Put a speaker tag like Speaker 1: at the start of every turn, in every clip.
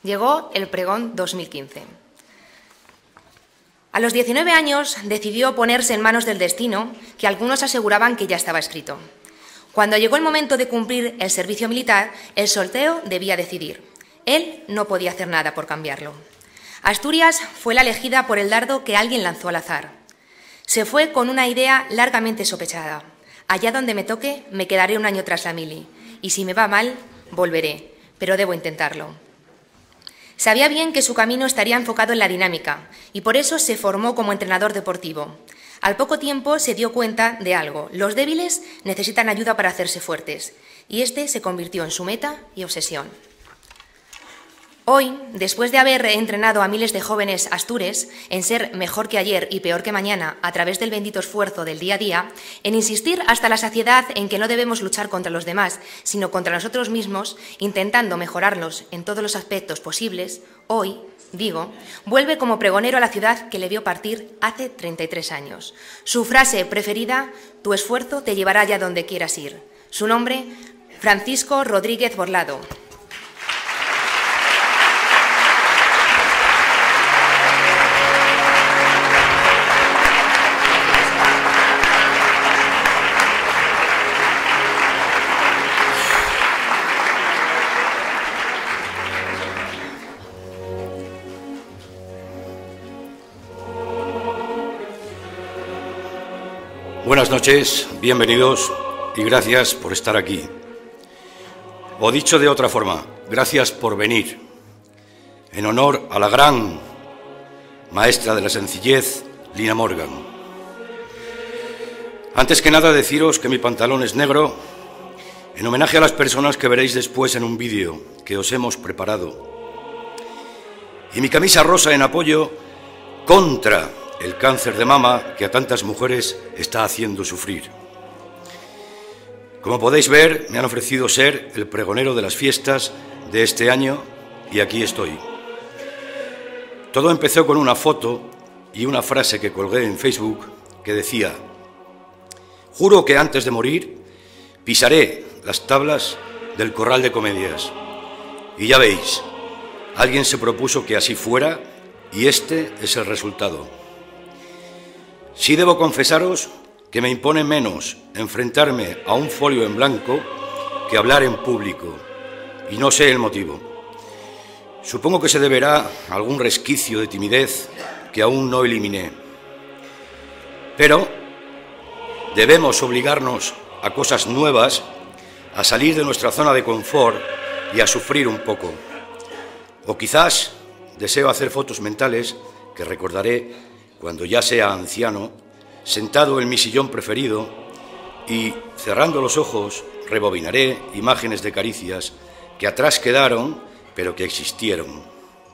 Speaker 1: Llegó el pregón 2015. A los 19 años decidió ponerse en manos del destino, que algunos aseguraban que ya estaba escrito. Cuando llegó el momento de cumplir el servicio militar, el sorteo debía decidir. Él no podía hacer nada por cambiarlo. Asturias fue la elegida por el dardo que alguien lanzó al azar. Se fue con una idea largamente sospechada. Allá donde me toque, me quedaré un año tras la mili. Y si me va mal, volveré, pero debo intentarlo. Sabía bien que su camino estaría enfocado en la dinámica y por eso se formó como entrenador deportivo. Al poco tiempo se dio cuenta de algo: los débiles necesitan ayuda para hacerse fuertes, y este se convirtió en su meta y obsesión. Hoy, después de haber entrenado a miles de jóvenes astures en ser mejor que ayer y peor que mañana a través del bendito esfuerzo del día a día, en insistir hasta la saciedad en que no debemos luchar contra los demás, sino contra nosotros mismos, intentando mejorarlos en todos los aspectos posibles, hoy, vuelve como pregonero a la ciudad que le vio partir hace 33 años. Su frase preferida: tu esfuerzo te llevará allá donde quieras ir. Su nombre: Francisco Rodríguez Borlado.
Speaker 2: Buenas noches, bienvenidos y gracias por estar aquí. O dicho de otra forma, gracias por venir. En honor a la gran maestra de la sencillez, Lina Morgan. Antes que nada, deciros que mi pantalón es negro en homenaje a las personas que veréis después en un vídeo que os hemos preparado. Y mi camisa rosa en apoyo contra el cáncer de mama que a tantas mujeres está haciendo sufrir. Como podéis ver, me han ofrecido ser el pregonero de las fiestas de este año y aquí estoy. Todo empezó con una foto y una frase que colgué en Facebook que decía: juro que antes de morir pisaré las tablas del Corral de Comedias. Y ya veis, alguien se propuso que así fuera y este es el resultado. Sí debo confesaros que me impone menos enfrentarme a un folio en blanco que hablar en público, y no sé el motivo. Supongo que se deberá a algún resquicio de timidez que aún no eliminé. Pero debemos obligarnos a cosas nuevas, a salir de nuestra zona de confort y a sufrir un poco. O quizás deseo hacer fotos mentales que recordaré cuando ya sea anciano, sentado en mi sillón preferido y, cerrando los ojos, rebobinaré imágenes de caricias que atrás quedaron, pero que existieron.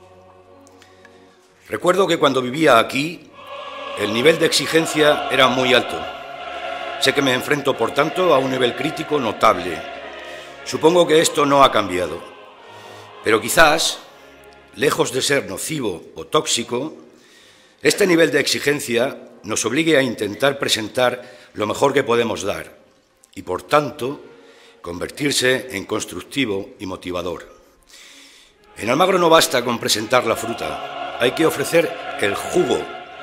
Speaker 2: Recuerdo que cuando vivía aquí, el nivel de exigencia era muy alto. Sé que me enfrento, por tanto, a un nivel crítico notable. Supongo que esto no ha cambiado. Pero quizás, lejos de ser nocivo o tóxico, este nivel de exigencia nos obligue a intentar presentar lo mejor que podemos dar y, por tanto, convertirse en constructivo y motivador. En Almagro no basta con presentar la fruta, hay que ofrecer el jugo,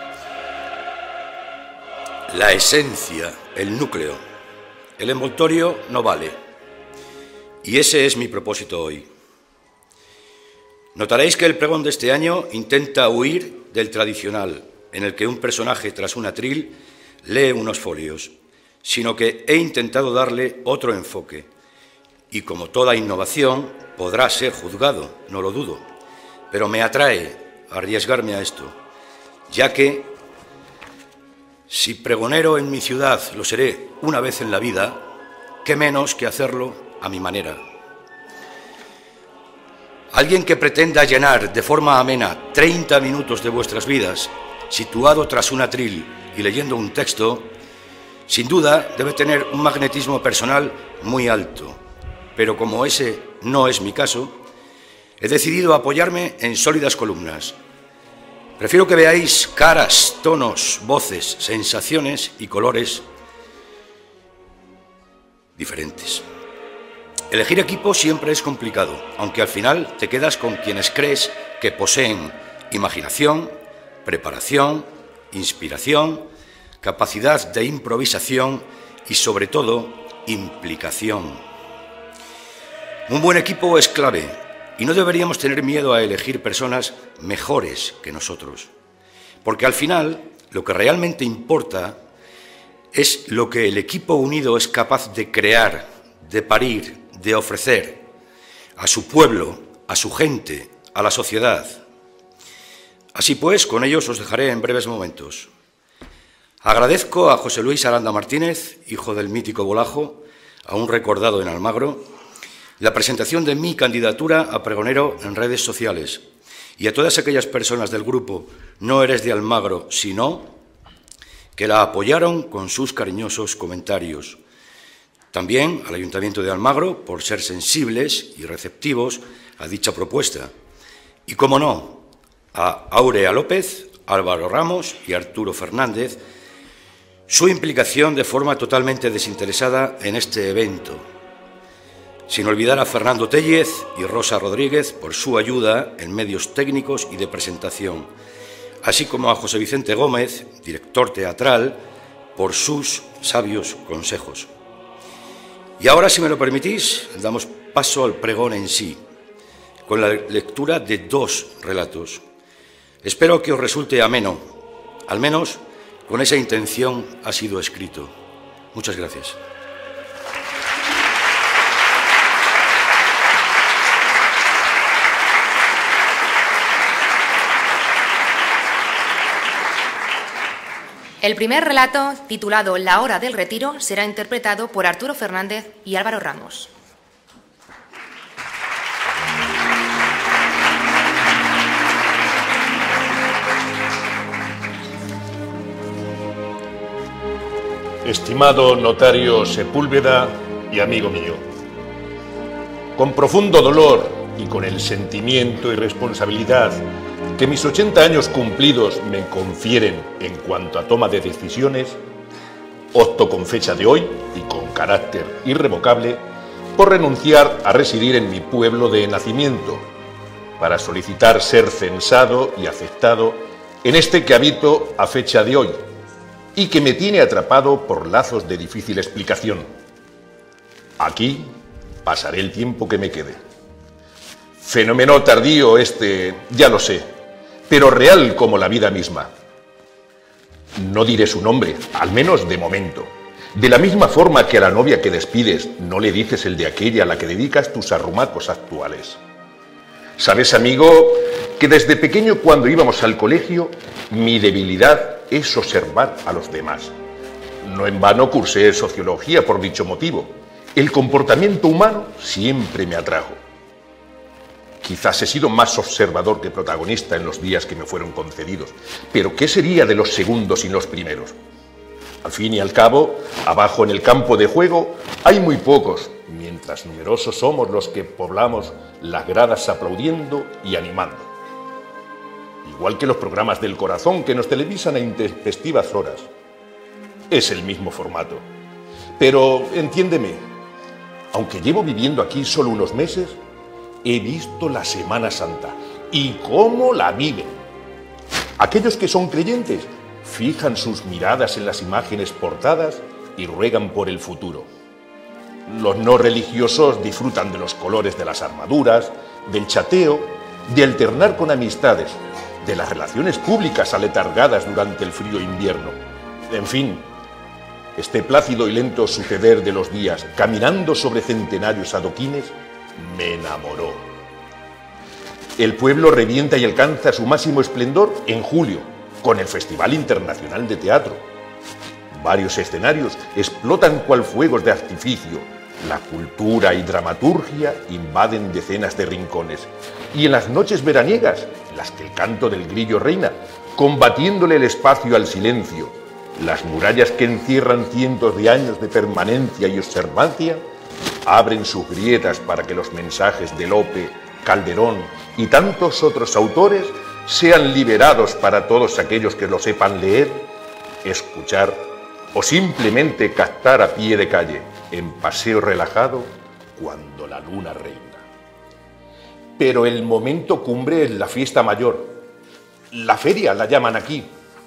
Speaker 2: la esencia, el núcleo. El envoltorio no vale. Y ese es mi propósito hoy. Notaréis que el pregón de este año intenta huir del tradicional, en el que un personaje tras un atril lee unos folios, sino que he intentado darle otro enfoque. Y como toda innovación, podrá ser juzgado, no lo dudo, pero me atrae arriesgarme a esto, ya que, si pregonero en mi ciudad lo seré una vez en la vida, qué menos que hacerlo a mi manera. Alguien que pretenda llenar de forma amena 30 minutos de vuestras vidas, situado tras un atril y leyendo un texto, sin duda debe tener un magnetismo personal muy alto. Pero como ese no es mi caso, he decidido apoyarme en sólidas columnas. Prefiero que veáis caras, tonos, voces, sensaciones y colores diferentes. Elegir equipo siempre es complicado, aunque al final te quedas con quienes crees que poseen imaginación, preparación, inspiración, capacidad de improvisación y, sobre todo, implicación. Un buen equipo es clave y no deberíamos tener miedo a elegir personas mejores que nosotros, porque al final lo que realmente importa es lo que el equipo unido es capaz de crear, de parir, de ofrecer a su pueblo, a su gente, a la sociedad. Así pues, con ellos os dejaré en breves momentos. Agradezco a José Luis Aranda Martínez, hijo del mítico Bolajo, aún recordado en Almagro, la presentación de mi candidatura a pregonero en redes sociales, y a todas aquellas personas del grupo No eres de Almagro, sino, que la apoyaron con sus cariñosos comentarios. También al Ayuntamiento de Almagro por ser sensibles y receptivos a dicha propuesta. Y, cómo no, a Aurea López, Álvaro Ramos y Arturo Fernández, su implicación de forma totalmente desinteresada en este evento. Sin olvidar a Fernando Téllez y Rosa Rodríguez por su ayuda en medios técnicos y de presentación, así como a José Vicente Gómez, director teatral, por sus sabios consejos. Y ahora, si me lo permitís, damos paso al pregón en sí, con la lectura de 2 relatos. Espero que os resulte ameno, al menos con esa intención ha sido escrito. Muchas gracias.
Speaker 1: El primer relato, titulado La hora del retiro, será interpretado por Arturo Fernández y Álvaro Ramos.
Speaker 3: Estimado notario Sepúlveda y amigo mío, con profundo dolor y con el sentimiento y responsabilidad que mis 80 años cumplidos me confieren en cuanto a toma de decisiones, opto con fecha de hoy y con carácter irrevocable por renunciar a residir en mi pueblo de nacimiento para solicitar ser censado y aceptado en este que habito a fecha de hoy y que me tiene atrapado por lazos de difícil explicación. Aquí pasaré el tiempo que me quede. Fenómeno tardío este, ya lo sé, pero real como la vida misma. No diré su nombre, al menos de momento. De la misma forma que a la novia que despides no le dices el de aquella a la que dedicas tus arrumacos actuales. Sabes, amigo, que desde pequeño cuando íbamos al colegio, mi debilidad es observar a los demás. No en vano cursé sociología por dicho motivo. El comportamiento humano siempre me atrajo. Quizás he sido más observador que protagonista en los días que me fueron concedidos, pero ¿qué sería de los segundos sin los primeros? Al fin y al cabo, abajo en el campo de juego hay muy pocos, mientras numerosos somos los que poblamos las gradas aplaudiendo y animando. Igual que los programas del corazón que nos televisan a intempestivas horas. Es el mismo formato. Pero entiéndeme, aunque llevo viviendo aquí solo unos meses, he visto la Semana Santa y cómo la viven. Aquellos que son creyentes fijan sus miradas en las imágenes portadas y ruegan por el futuro. Los no religiosos disfrutan de los colores de las armaduras, del chateo, de alternar con amistades, de las relaciones públicas aletargadas durante el frío invierno. En fin, este plácido y lento suceder de los días, caminando sobre centenarios adoquines, me enamoró. El pueblo revienta y alcanza su máximo esplendor en julio, con el Festival Internacional de Teatro. Varios escenarios explotan cual fuegos de artificio. La cultura y dramaturgia invaden decenas de rincones. Y en las noches veraniegas, en las que el canto del grillo reina, combatiéndole el espacio al silencio, las murallas que encierran cientos de años de permanencia y observancia, abren sus grietas para que los mensajes de Lope, Calderón y tantos otros autores sean liberados para todos aquellos que lo sepan leer, escuchar o simplemente captar a pie de calle, en paseo relajado, cuando la luna reina. Pero el momento cumbre es la fiesta mayor. La feria la llaman aquí.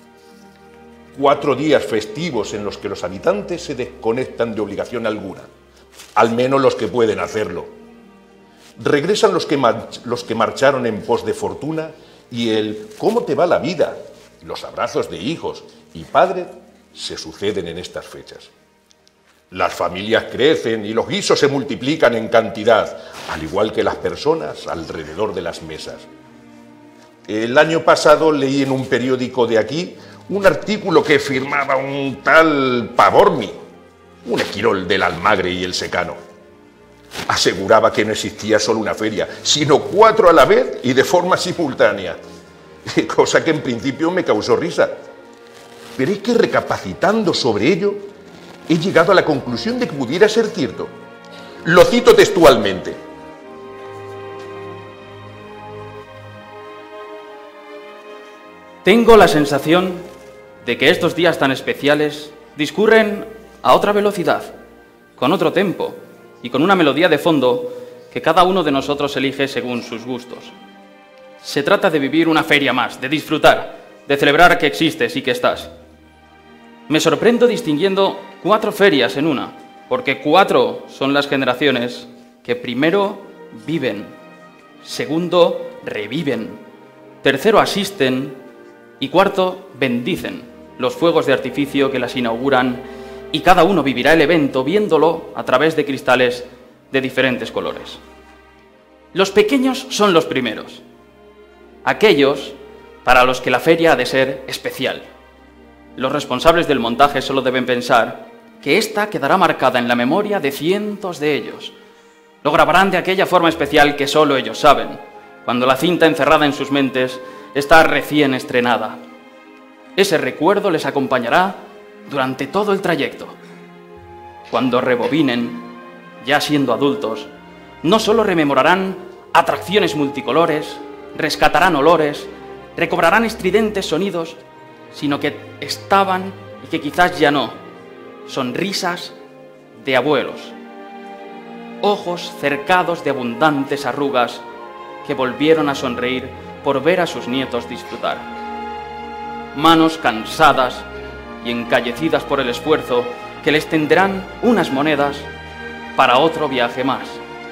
Speaker 3: 4 días festivos en los que los habitantes se desconectan de obligación alguna, al menos los que pueden hacerlo. Regresan los que marcharon en pos de fortuna y el ¿cómo te va la vida?, los abrazos de hijos y padres se suceden en estas fechas. Las familias crecen y los guisos se multiplican en cantidad, al igual que las personas alrededor de las mesas. El año pasado leí en un periódico de aquí un artículo que firmaba un tal Pavorni, un esquirol del Almagre y el Secano. Aseguraba que no existía solo una feria, sino 4 a la vez y de forma simultánea, cosa que en principio me causó risa. Pero es que recapacitando sobre ello, he llegado a la conclusión de que pudiera ser cierto. Lo cito textualmente.
Speaker 4: Tengo la sensación de que estos días tan especiales discurren a otra velocidad, con otro tempo y con una melodía de fondo que cada uno de nosotros elige según sus gustos. Se trata de vivir una feria más, de disfrutar, de celebrar que existes y que estás. Me sorprendo distinguiendo 4 ferias en una, porque 4 son las generaciones que primero viven, segundo reviven, tercero asisten y cuarto bendicen los fuegos de artificio que las inauguran, y cada uno vivirá el evento viéndolo a través de cristales de diferentes colores. Los pequeños son los primeros, aquellos para los que la feria ha de ser especial. Los responsables del montaje solo deben pensar que ésta quedará marcada en la memoria de cientos de ellos. Lo grabarán de aquella forma especial que solo ellos saben, cuando la cinta encerrada en sus mentes está recién estrenada. Ese recuerdo les acompañará durante todo el trayecto. Cuando rebobinen, ya siendo adultos, no solo rememorarán atracciones multicolores, rescatarán olores, recobrarán estridentes sonidos, sino que estaban y que quizás ya no, sonrisas de abuelos, ojos cercados de abundantes arrugas que volvieron a sonreír por ver a sus nietos disfrutar. Manos cansadas y encallecidas por el esfuerzo que les tenderán unas monedas para otro viaje más.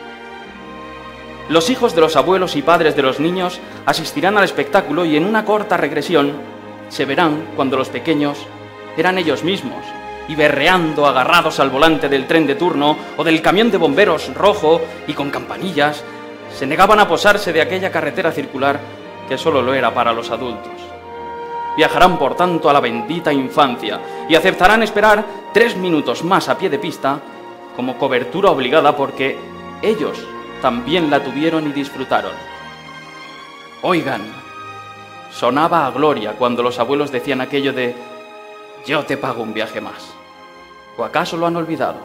Speaker 4: Los hijos de los abuelos y padres de los niños asistirán al espectáculo y en una corta regresión se verán cuando los pequeños eran ellos mismos y berreando agarrados al volante del tren de turno o del camión de bomberos rojo y con campanillas, se negaban a posarse de aquella carretera circular que solo lo era para los adultos. Viajarán, por tanto, a la bendita infancia y aceptarán esperar 3 minutos más a pie de pista como cobertura obligada porque ellos también la tuvieron y disfrutaron. Oigan, sonaba a gloria cuando los abuelos decían aquello de «yo te pago un viaje más». ¿O acaso lo han olvidado?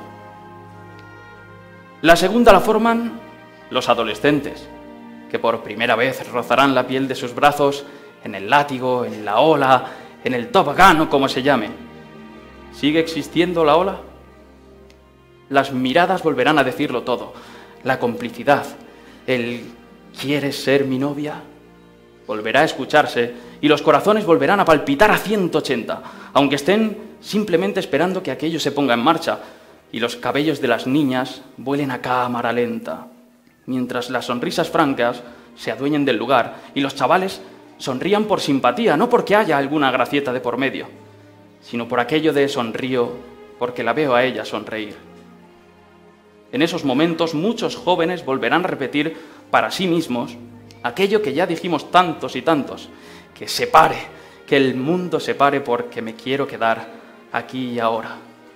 Speaker 4: La segunda la forman los adolescentes, que por primera vez rozarán la piel de sus brazos en el látigo, en la ola, en el tobogán o como se llame. ¿Sigue existiendo la ola? Las miradas volverán a decirlo todo. La complicidad, el ¿quieres ser mi novia?, volverá a escucharse y los corazones volverán a palpitar a 180, aunque estén simplemente esperando que aquello se ponga en marcha y los cabellos de las niñas vuelen a cámara lenta, mientras las sonrisas francas se adueñen del lugar y los chavales sonrían por simpatía, no porque haya alguna gracieta de por medio, sino por aquello de sonrío porque la veo a ella sonreír. En esos momentos muchos jóvenes volverán a repetir para sí mismos aquello que ya dijimos tantos y tantos, que se pare, que el mundo se pare porque me quiero quedar aquí y ahora.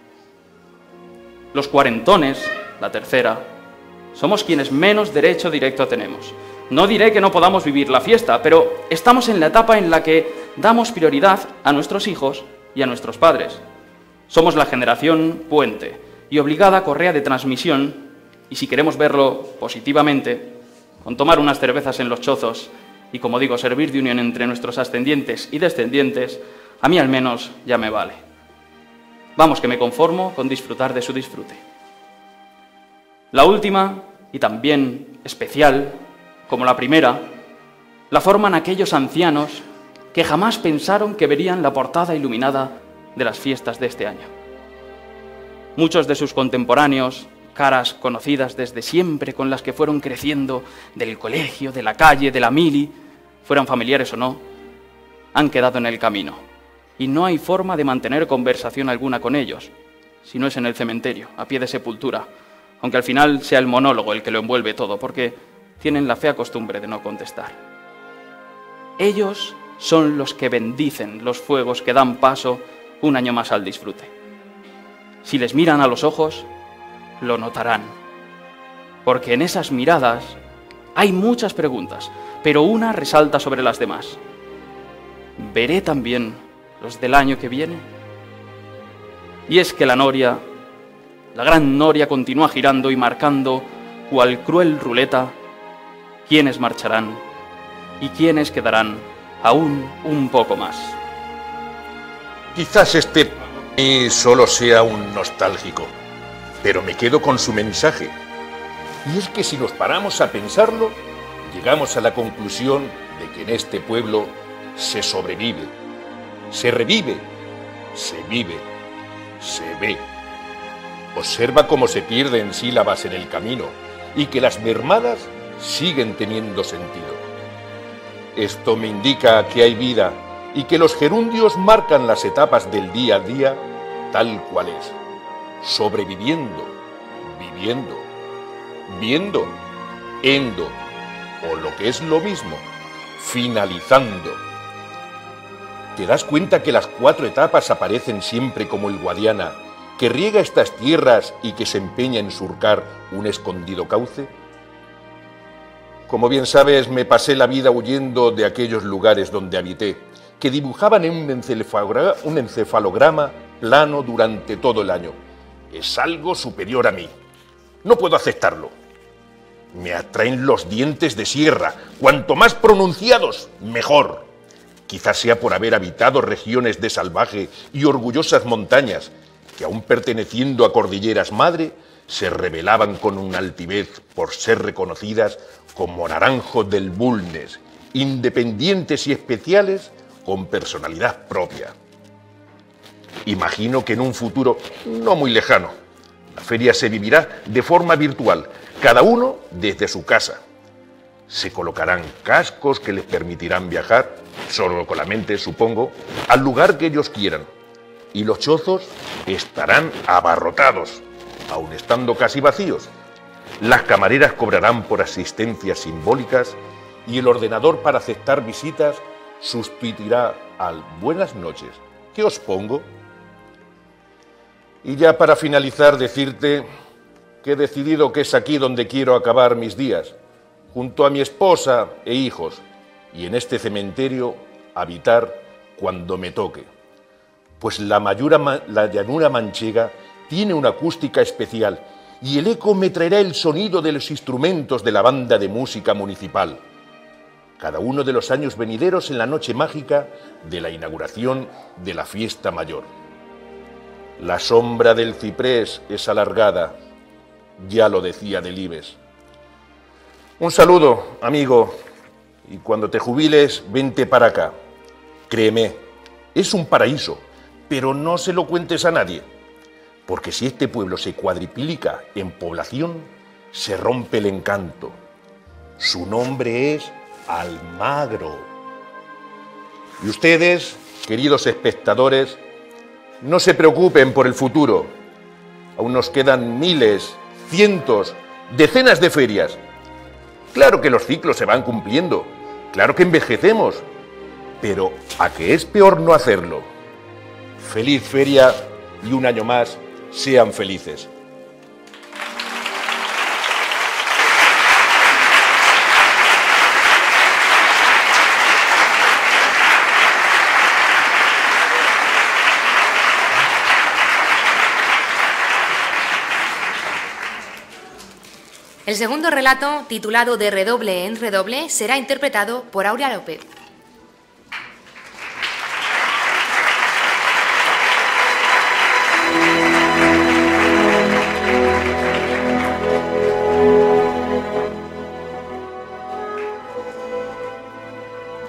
Speaker 4: Los cuarentones, la tercera, somos quienes menos derecho directo tenemos. No diré que no podamos vivir la fiesta, pero estamos en la etapa en la que damos prioridad a nuestros hijos y a nuestros padres. Somos la generación puente y obligada correa de transmisión, y si queremos verlo positivamente, con tomar unas cervezas en los chozos y, como digo, servir de unión entre nuestros ascendientes y descendientes, a mí al menos ya me vale. Vamos, que me conformo con disfrutar de su disfrute. La última, y también especial, como la primera, la forman aquellos ancianos que jamás pensaron que verían la portada iluminada de las fiestas de este año. Muchos de sus contemporáneos, caras conocidas desde siempre con las que fueron creciendo del colegio, de la calle, de la mili, fueran familiares o no, han quedado en el camino y no hay forma de mantener conversación alguna con ellos, si no es en el cementerio, a pie de sepultura, aunque al final sea el monólogo el que lo envuelve todo, porque tienen la fea costumbre de no contestar. Ellos son los que bendicen los fuegos que dan paso un año más al disfrute. Si les miran a los ojos, lo notarán, porque en esas miradas hay muchas preguntas, pero una resalta sobre las demás. ¿Veré también los del año que viene? Y es que la noria, la gran noria, continúa girando y marcando, cual cruel ruleta, quiénes marcharán y quiénes quedarán aún un poco más.
Speaker 3: Quizás este solo sea un nostálgico, pero me quedo con su mensaje. Y es que si nos paramos a pensarlo, llegamos a la conclusión de que en este pueblo se sobrevive, se revive, se vive, se ve. Observa cómo se pierden sílabas en el camino y que las mermadas siguen teniendo sentido. Esto me indica que hay vida y que los gerundios marcan las etapas del día a día tal cual es, sobreviviendo, viviendo, viendo, endo, o lo que es lo mismo, finalizando. ¿Te das cuenta que las 4 etapas aparecen siempre como el Guadiana, que riega estas tierras y que se empeña en surcar un escondido cauce? Como bien sabes, me pasé la vida huyendo de aquellos lugares donde habité, que dibujaban en un encefalograma plano durante todo el año. Es algo superior a mí. No puedo aceptarlo. Me atraen los dientes de sierra. Cuanto más pronunciados, mejor. Quizás sea por haber habitado regiones de salvaje y orgullosas montañas, que aún perteneciendo a cordilleras madre, se rebelaban con una altivez por ser reconocidas como naranjos del Bulnes, independientes y especiales con personalidad propia. Imagino que en un futuro no muy lejano, la feria se vivirá de forma virtual, cada uno desde su casa. Se colocarán cascos que les permitirán viajar, solo con la mente supongo, al lugar que ellos quieran. Y los chozos estarán abarrotados, aun estando casi vacíos. Las camareras cobrarán por asistencias simbólicas y el ordenador para aceptar visitas sustituirá al buenas noches. ¿Qué os pongo? Y ya para finalizar decirte que he decidido que es aquí donde quiero acabar mis días, junto a mi esposa e hijos, y en este cementerio habitar cuando me toque. Pues la llanura manchega tiene una acústica especial y el eco me traerá el sonido de los instrumentos de la banda de música municipal. Cada uno de los años venideros en la noche mágica de la inauguración de la fiesta mayor. La sombra del ciprés es alargada, ya lo decía Delibes. Un saludo, amigo, y cuando te jubiles, vente para acá. Créeme, es un paraíso, pero no se lo cuentes a nadie, porque si este pueblo se cuadriplica en población, se rompe el encanto. Su nombre es Almagro. Y ustedes, queridos espectadores, no se preocupen por el futuro. Aún nos quedan miles, cientos, decenas de ferias. Claro que los ciclos se van cumpliendo, claro que envejecemos, pero ¿a qué es peor no hacerlo? Feliz feria y un año más, sean felices.
Speaker 1: El segundo relato, titulado De redoble en redoble, será interpretado por Aurea López.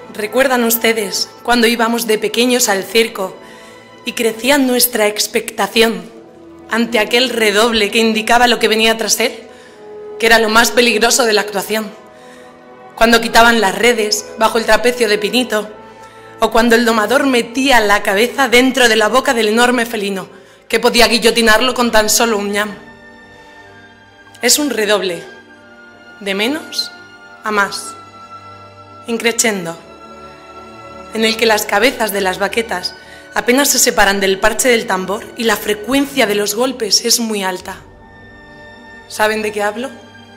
Speaker 5: ¿Recuerdan ustedes cuando íbamos de pequeños al circo y crecía nuestra expectación ante aquel redoble que indicaba lo que venía tras él, que era lo más peligroso de la actuación? Cuando quitaban las redes bajo el trapecio de Pinito, o cuando el domador metía la cabeza dentro de la boca del enorme felino, que podía guillotinarlo con tan solo un ñam. Es un redoble, de menos a más, increchendo, en el que las cabezas de las baquetas apenas se separan del parche del tambor y la frecuencia de los golpes es muy alta. ¿Saben de qué hablo?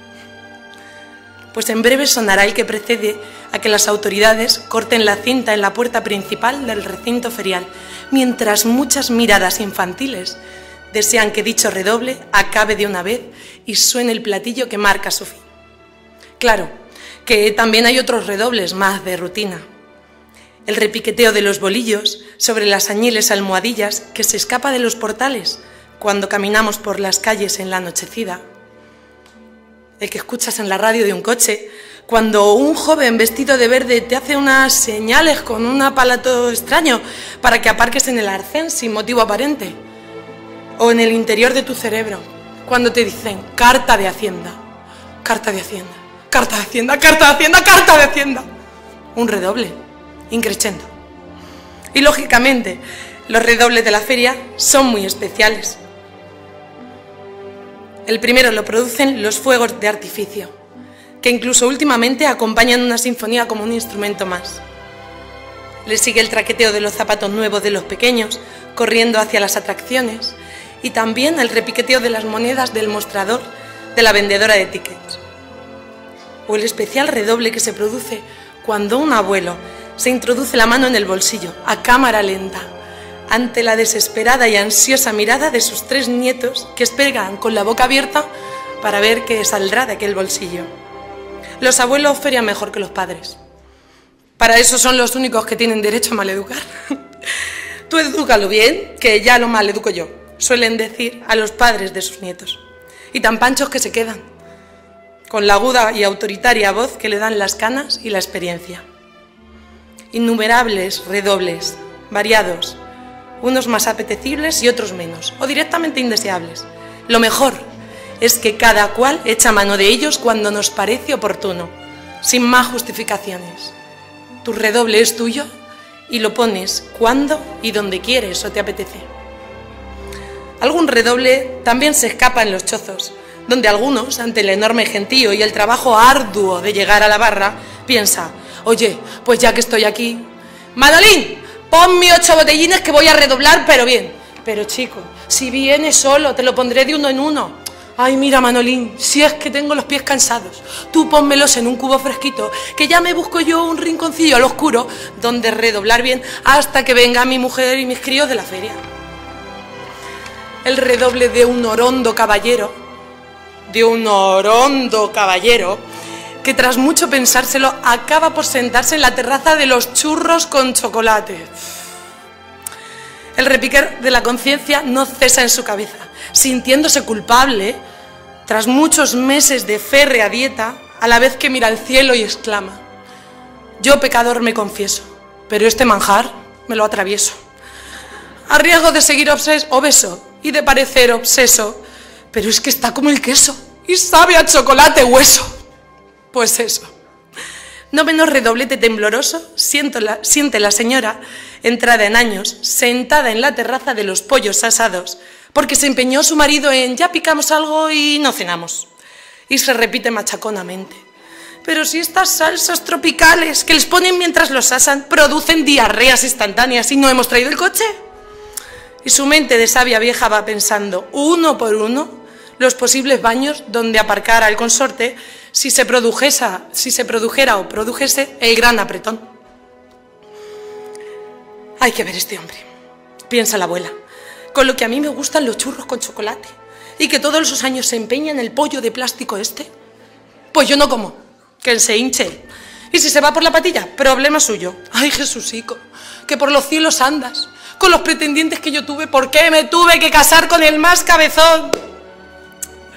Speaker 5: Pues en breve sonará el que precede a que las autoridades corten la cinta en la puerta principal del recinto ferial, mientras muchas miradas infantiles desean que dicho redoble acabe de una vez y suene el platillo que marca su fin. Claro, que también hay otros redobles más de rutina. El repiqueteo de los bolillos sobre las añiles almohadillas que se escapa de los portales cuando caminamos por las calles en la anochecida. El que escuchas en la radio de un coche cuando un joven vestido de verde te hace unas señales con un aparato extraño para que aparques en el arcén sin motivo aparente. O en el interior de tu cerebro cuando te dicen carta de Hacienda, carta de Hacienda, carta de Hacienda, carta de Hacienda, carta de Hacienda. Un redoble, increchendo. Y lógicamente, los redobles de la feria son muy especiales. El primero lo producen los fuegos de artificio, que incluso últimamente acompañan una sinfonía como un instrumento más. Le sigue el traqueteo de los zapatos nuevos de los pequeños, corriendo hacia las atracciones, y también el repiqueteo de las monedas del mostrador de la vendedora de tickets. O el especial redoble que se produce cuando un abuelo se introduce la mano en el bolsillo, a cámara lenta, ante la desesperada y ansiosa mirada de sus 3 nietos que esperan con la boca abierta para ver qué saldrá de aquel bolsillo. Los abuelos ferian mejor que los padres. Para eso son los únicos que tienen derecho a maleducar. Tú edúcalo bien, que ya lo maleduco yo, suelen decir a los padres de sus nietos. Y tan panchos que se quedan, con la aguda y autoritaria voz que le dan las canas y la experiencia. Innumerables redobles, variados, unos más apetecibles y otros menos, o directamente indeseables. Lo mejor es que cada cual echa mano de ellos cuando nos parece oportuno, sin más justificaciones. Tu redoble es tuyo y lo pones cuando y donde quieres o te apetece. Algún redoble también se escapa en los chozos, donde algunos, ante el enorme gentío y el trabajo arduo de llegar a la barra, piensa, oye, pues ya que estoy aquí, Manolín, ponme 8 botellines que voy a redoblar, pero bien. Pero chico, si vienes solo, te lo pondré de uno en uno. Ay, mira, Manolín, si es que tengo los pies cansados, tú pónmelos en un cubo fresquito, que ya me busco yo un rinconcillo al oscuro donde redoblar bien hasta que venga mi mujer y mis críos de la feria. El redoble de un orondo caballero, que tras mucho pensárselo acaba por sentarse en la terraza de los churros con chocolate. El repiquer de la conciencia no cesa en su cabeza, sintiéndose culpable tras muchos meses de férrea dieta, a la vez que mira al cielo y exclama, yo pecador me confieso, pero este manjar me lo atravieso. A riesgo de seguir obeso y de parecer obseso, pero es que está como el queso y sabe a chocolate hueso. Pues eso. No menos redoblete tembloroso siente la señora, entrada en años, sentada en la terraza de los pollos asados, porque se empeñó su marido en ya picamos algo y no cenamos. Y se repite machaconamente, pero si estas salsas tropicales que les ponen mientras los asan producen diarreas instantáneas y no hemos traído el coche. Y su mente de sabia vieja va pensando, uno por uno, los posibles baños donde aparcar al consorte si se produjera o produjese el gran apretón. Hay que ver este hombre, piensa la abuela, con lo que a mí me gustan los churros con chocolate y que todos esos años se empeña en el pollo de plástico este. Pues yo no como, que él se hinche. Y si se va por la patilla, problema suyo. Ay, Jesucico, que por los cielos andas, con los pretendientes que yo tuve, ¿por qué me tuve que casar con el más cabezón?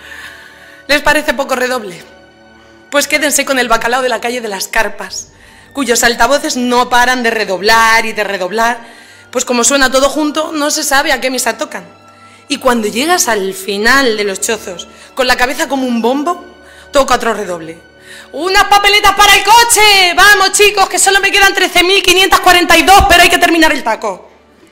Speaker 5: ¿Les parece poco redoble? Pues quédense con el bacalao de la calle de las Carpas, cuyos altavoces no paran de redoblar y de redoblar, pues como suena todo junto, no se sabe a qué misa tocan. Y cuando llegas al final de los chozos, con la cabeza como un bombo, toca otro redoble. ¡Unas papeletas para el coche! ¡Vamos, chicos, que solo me quedan 13.542, pero hay que terminar el taco!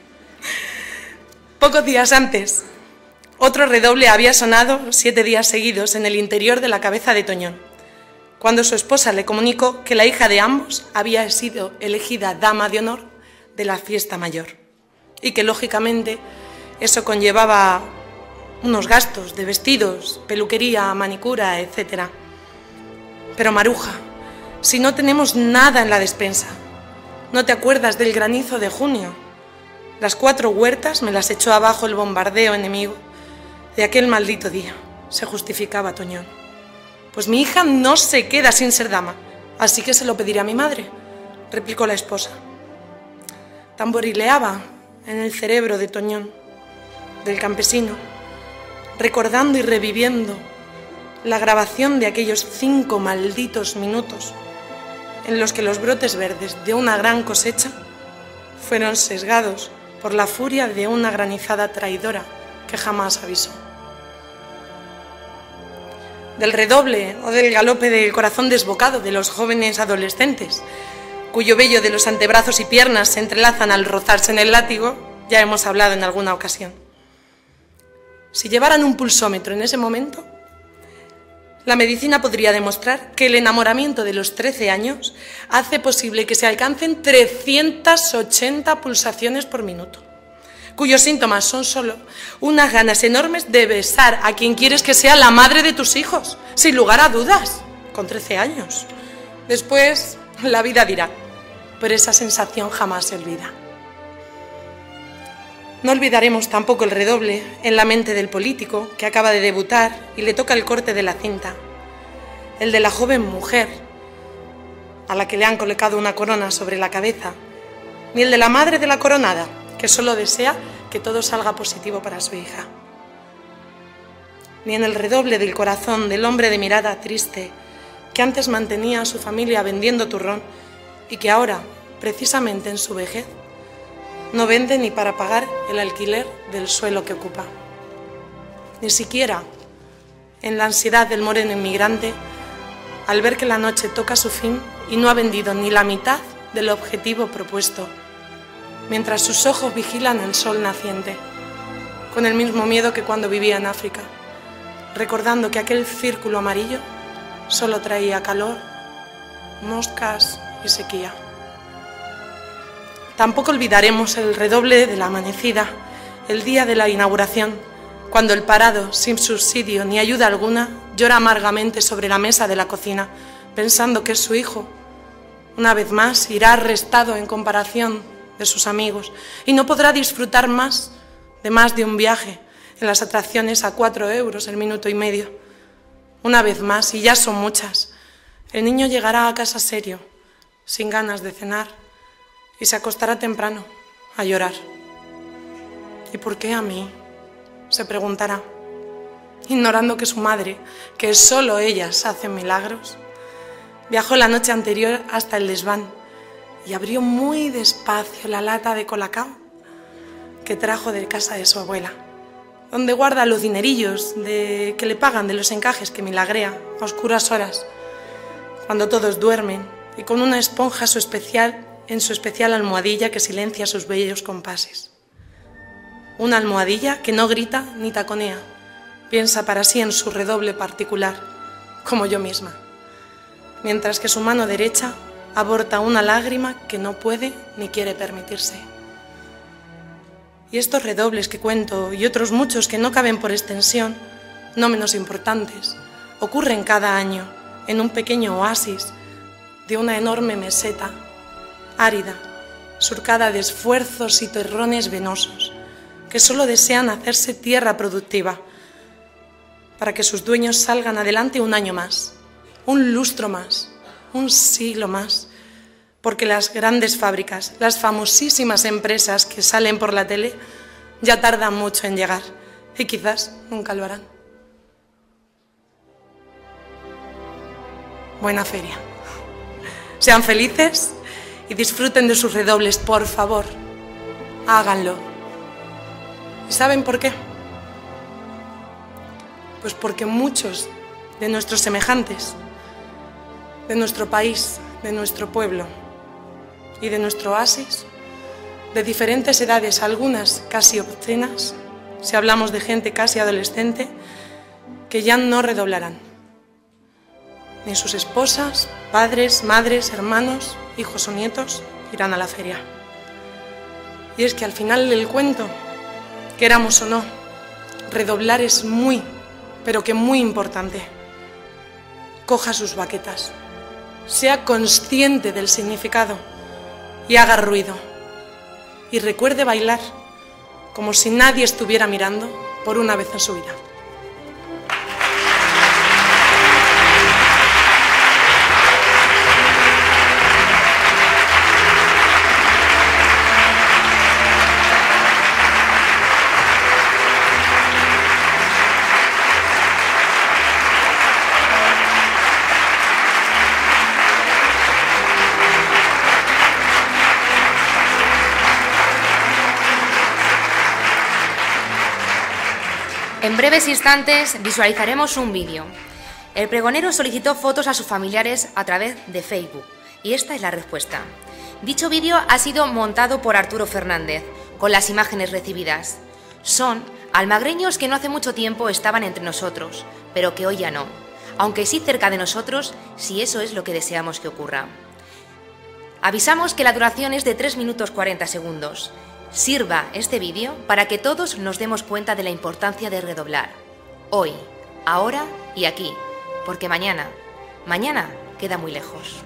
Speaker 5: Pocos días antes, otro redoble había sonado 7 días seguidos en el interior de la cabeza de Toñón, cuando su esposa le comunicó que la hija de ambos había sido elegida dama de honor de la fiesta mayor y que, lógicamente, eso conllevaba unos gastos de vestidos, peluquería, manicura, etc. Pero Maruja, si no tenemos nada en la despensa, ¿no te acuerdas del granizo de junio? Las 4 huertas me las echó abajo el bombardeo enemigo de aquel maldito día, se justificaba Toñón. Pues mi hija no se queda sin ser dama, así que se lo pediré a mi madre, replicó la esposa. Tamborileaba en el cerebro de Toñón, del campesino, recordando y reviviendo la grabación de aquellos 5 malditos minutos en los que los brotes verdes de una gran cosecha fueron sesgados por la furia de una granizada traidora que jamás avisó. Del redoble o del galope del corazón desbocado de los jóvenes adolescentes, cuyo vello de los antebrazos y piernas se entrelazan al rozarse en el látigo, ya hemos hablado en alguna ocasión. Si llevaran un pulsómetro en ese momento, la medicina podría demostrar que el enamoramiento de los 13 años hace posible que se alcancen 380 pulsaciones por minuto, cuyos síntomas son solo unas ganas enormes de besar a quien quieres que sea la madre de tus hijos, sin lugar a dudas, con 13 años. Después, la vida dirá, pero esa sensación jamás se olvida. No olvidaremos tampoco el redoble en la mente del político que acaba de debutar y le toca el corte de la cinta, el de la joven mujer a la que le han colocado una corona sobre la cabeza, ni el de la madre de la coronada, que solo desea que todo salga positivo para su hija, ni en el redoble del corazón del hombre de mirada triste que antes mantenía a su familia vendiendo turrón y que ahora, precisamente en su vejez, no vende ni para pagar el alquiler del suelo que ocupa. Ni siquiera en la ansiedad del moreno inmigrante al ver que la noche toca su fin y no ha vendido ni la mitad del objetivo propuesto, mientras sus ojos vigilan el sol naciente, con el mismo miedo que cuando vivía en África, recordando que aquel círculo amarillo solo traía calor, moscas y sequía. Tampoco olvidaremos el redoble de la amanecida, el día de la inauguración, cuando el parado, sin subsidio ni ayuda alguna, llora amargamente sobre la mesa de la cocina, pensando que es su hijo. Una vez más irá arrestado en comparación de sus amigos y no podrá disfrutar más de un viaje en las atracciones a 4 euros el minuto y medio. Una vez más, y ya son muchas, el niño llegará a casa serio, sin ganas de cenar, y se acostará temprano a llorar. ¿Y por qué a mí?, se preguntará, ignorando que su madre, que solo ellas hacen milagros, viajó la noche anterior hasta el desván y abrió muy despacio la lata de colacao que trajo de casa de su abuela, donde guarda los dinerillos que le pagan de los encajes que milagrea a oscuras horas, cuando todos duermen, y con una esponja en su especial almohadilla que silencia sus bellos compases. Una almohadilla que no grita ni taconea, piensa para sí en su redoble particular, como yo misma, mientras que su mano derecha aborta una lágrima que no puede ni quiere permitirse. Y estos redobles que cuento, y otros muchos que no caben por extensión, no menos importantes, ocurren cada año en un pequeño oasis de una enorme meseta árida, surcada de esfuerzos y terrones venosos, que solo desean hacerse tierra productiva, para que sus dueños salgan adelante un año más, un lustro más, un siglo más, porque las grandes fábricas, las famosísimas empresas que salen por la tele, ya tardan mucho en llegar, y quizás nunca lo harán. Buena feria. Sean felices y disfruten de sus redobles, por favor. Háganlo. ¿Y saben por qué? Pues porque muchos de nuestros semejantes, de nuestro país, de nuestro pueblo y de nuestro oasis, de diferentes edades, algunas casi obscenas, si hablamos de gente casi adolescente, que ya no redoblarán. Ni sus esposas, padres, madres, hermanos, hijos o nietos irán a la feria. Y es que al final del cuento, queramos o no, redoblar es muy, pero que muy importante. Coja sus baquetas, sea consciente del significado y haga ruido. Y recuerde bailar como si nadie estuviera mirando por una vez en su vida.
Speaker 1: En breves instantes visualizaremos un vídeo. El pregonero solicitó fotos a sus familiares a través de Facebook y esta es la respuesta. Dicho vídeo ha sido montado por Arturo Fernández con las imágenes recibidas. Son almagreños que no hace mucho tiempo estaban entre nosotros, pero que hoy ya no, aunque sí cerca de nosotros si eso es lo que deseamos que ocurra. Avisamos que la duración es de 3 minutos 40 segundos. Sirva este vídeo para que todos nos demos cuenta de la importancia de redoblar. Hoy, ahora y aquí, porque mañana queda muy lejos.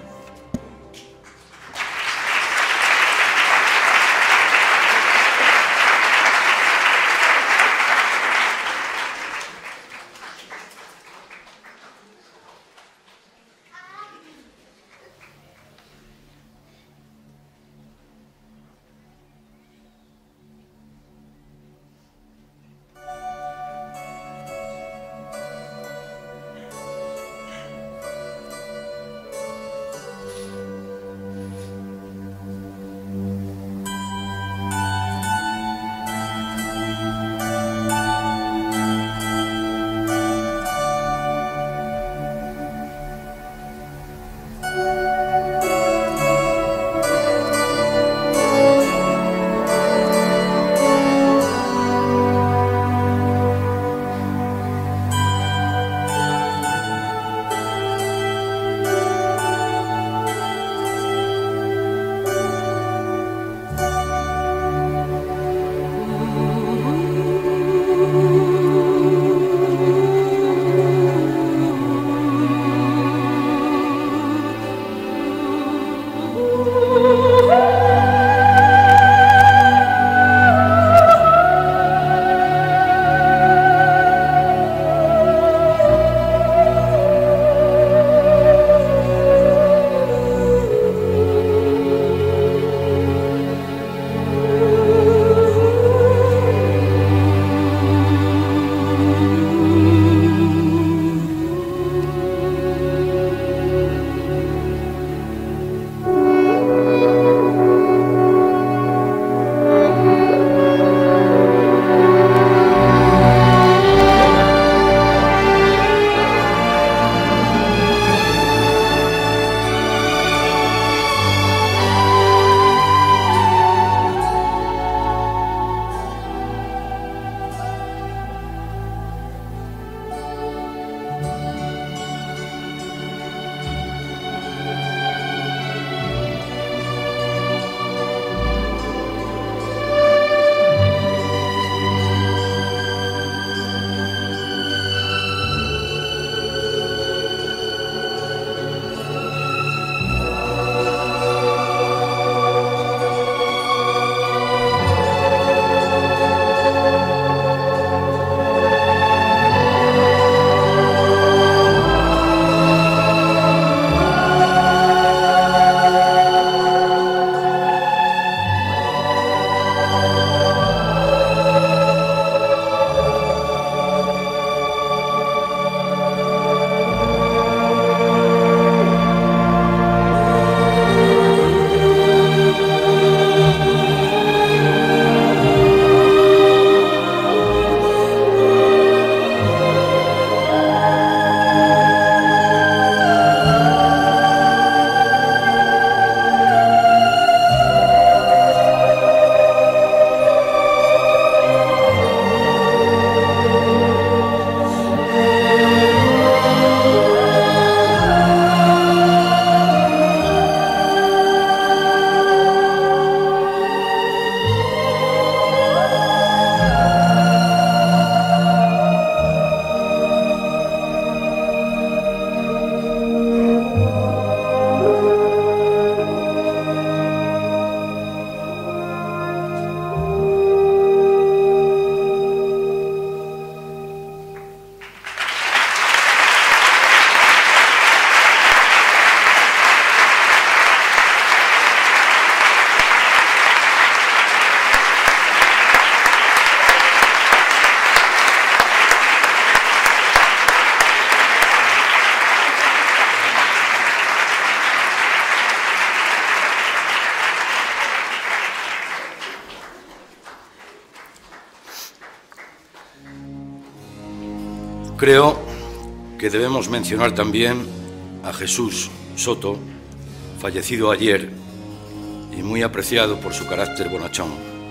Speaker 2: Creo que debemos mencionar también a Jesús Soto, fallecido ayer y muy apreciado por su carácter bonachón.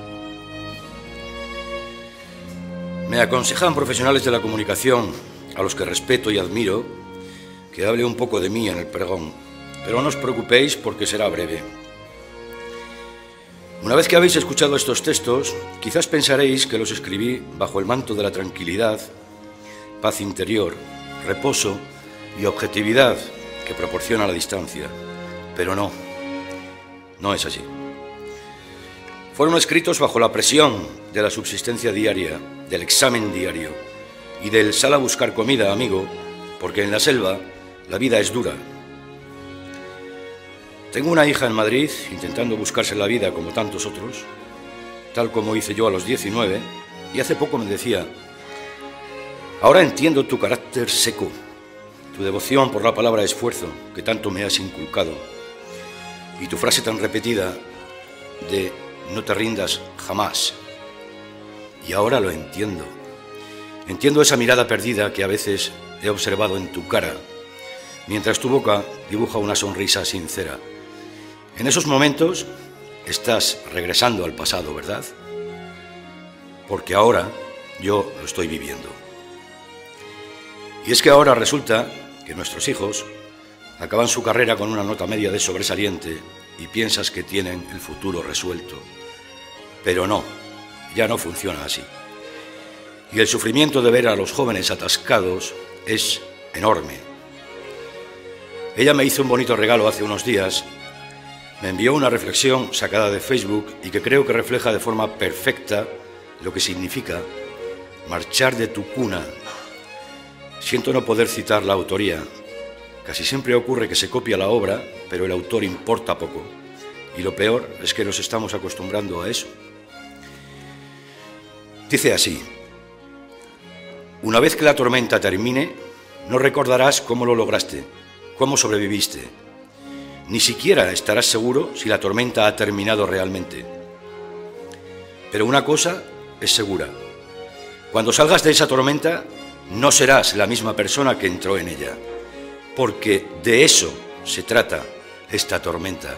Speaker 2: Me aconsejan profesionales de la comunicación, a los que respeto y admiro, que hable un poco de mí en el pregón, pero no os preocupéis porque será breve. Una vez que habéis escuchado estos textos, quizás pensaréis que los escribí bajo el manto de la tranquilidad, paz interior, reposo y objetividad que proporciona la distancia, pero no es así. Fueron escritos bajo la presión de la subsistencia diaria, del examen diario y del sal a buscar comida, amigo, porque en la selva la vida es dura. Tengo una hija en Madrid intentando buscarse la vida como tantos otros, tal como hice yo a los 19, y hace poco me decía: ahora entiendo tu carácter seco, tu devoción por la palabra esfuerzo que tanto me has inculcado, y tu frase tan repetida de no te rindas jamás. Y ahora lo entiendo. Entiendo esa mirada perdida que a veces he observado en tu cara, mientras tu boca dibuja una sonrisa sincera. En esos momentos estás regresando al pasado, ¿verdad? Porque ahora yo lo estoy viviendo. Y es que ahora resulta que nuestros hijos acaban su carrera con una nota media de sobresaliente y piensas que tienen el futuro resuelto. Pero no, ya no funciona así. Y el sufrimiento de ver a los jóvenes atascados es enorme. Ella me hizo un bonito regalo hace unos días. Me envió una reflexión sacada de Facebook y que creo que refleja de forma perfecta lo que significa marchar de tu cuna. Siento no poder citar la autoría. Casi siempre ocurre que se copia la obra, pero el autor importa poco. Y lo peor es que nos estamos acostumbrando a eso. Dice así: una vez que la tormenta termine, no recordarás cómo lo lograste, cómo sobreviviste. Ni siquiera estarás seguro si la tormenta ha terminado realmente. Pero una cosa es segura: cuando salgas de esa tormenta, no serás la misma persona que entró en ella, porque de eso se trata esta tormenta.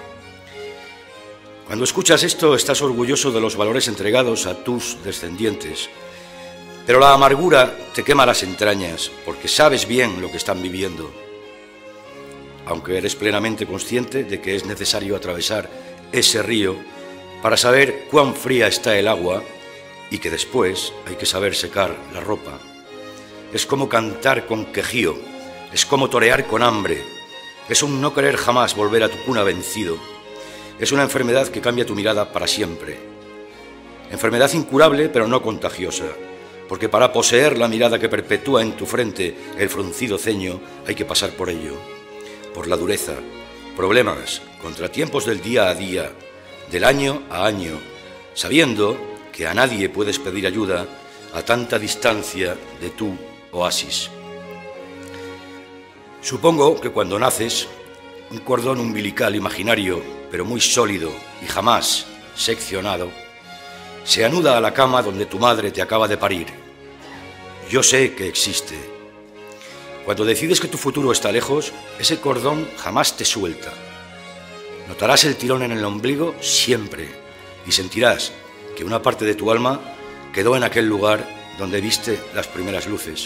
Speaker 2: Cuando escuchas esto, estás orgulloso de los valores entregados a tus descendientes, pero la amargura te quema las entrañas, porque sabes bien lo que están viviendo, aunque eres plenamente consciente de que es necesario atravesar ese río para saber cuán fría está el agua y que después hay que saber secar la ropa. Es como cantar con quejío, es como torear con hambre, es un no querer jamás volver a tu cuna vencido. Es una enfermedad que cambia tu mirada para siempre. Enfermedad incurable pero no contagiosa, porque para poseer la mirada que perpetúa en tu frente el fruncido ceño hay que pasar por ello, por la dureza, problemas, contratiempos del día a día, del año a año, sabiendo que a nadie puedes pedir ayuda a tanta distancia de tu oasis. Supongo que cuando naces, un cordón umbilical imaginario, pero muy sólido y jamás seccionado, se anuda a la cama donde tu madre te acaba de parir. Yo sé que existe. Cuando decides que tu futuro está lejos, ese cordón jamás te suelta. Notarás el tirón en el ombligo siempre y sentirás que una parte de tu alma quedó en aquel lugar donde viste las primeras luces.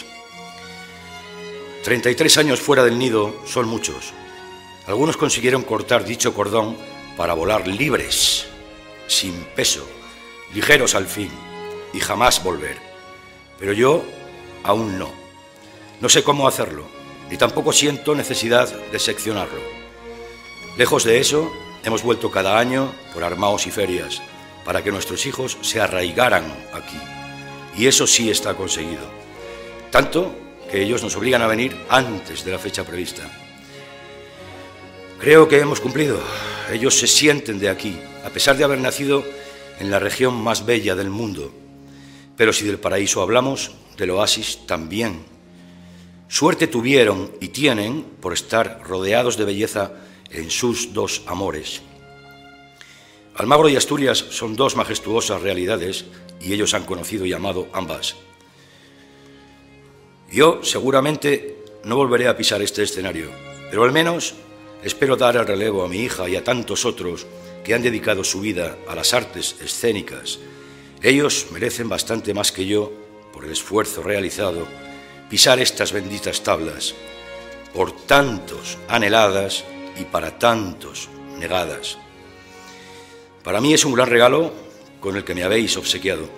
Speaker 2: 33 años fuera del nido son muchos. Algunos consiguieron cortar dicho cordón para volar libres, sin peso, ligeros al fin, y jamás volver. Pero yo aún no. No sé cómo hacerlo, ni tampoco siento necesidad de seccionarlo. Lejos de eso, hemos vuelto cada año por armaos y ferias, para que nuestros hijos se arraigaran aquí. Y eso sí está conseguido. Tanto que ellos nos obligan a venir antes de la fecha prevista. Creo que hemos cumplido. Ellos se sienten de aquí, a pesar de haber nacido en la región más bella del mundo. Pero si del paraíso hablamos, del oasis también. Suerte tuvieron y tienen por estar rodeados de belleza en sus dos amores. Almagro y Asturias son dos majestuosas realidades y ellos han conocido y amado ambas. Yo seguramente no volveré a pisar este escenario, pero al menos espero dar el relevo a mi hija y a tantos otros que han dedicado su vida a las artes escénicas. Ellos merecen bastante más que yo, por el esfuerzo realizado, pisar estas benditas tablas, por tantos anheladas y para tantos negadas. Para mí es un gran regalo con el que me habéis obsequiado.